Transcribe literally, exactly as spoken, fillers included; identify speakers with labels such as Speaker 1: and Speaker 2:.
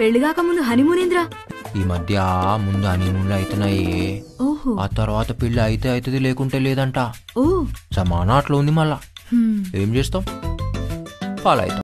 Speaker 1: పెళ్లిగాక ముందు హనీమూనేంద్రా?
Speaker 2: ఈ మధ్య ముందు హనీమూన్లు అవుతున్నాయి,
Speaker 1: ఓహో
Speaker 2: ఆ తర్వాత పెళ్లి అయితే అవుతుంది లేకుంటే లేదంట.
Speaker 1: ఓ
Speaker 2: సమానా అట్లా ఉంది. మళ్ళా
Speaker 1: హ్మ్.
Speaker 2: ఏం చేస్తాం, ఫాలో అవుతాం.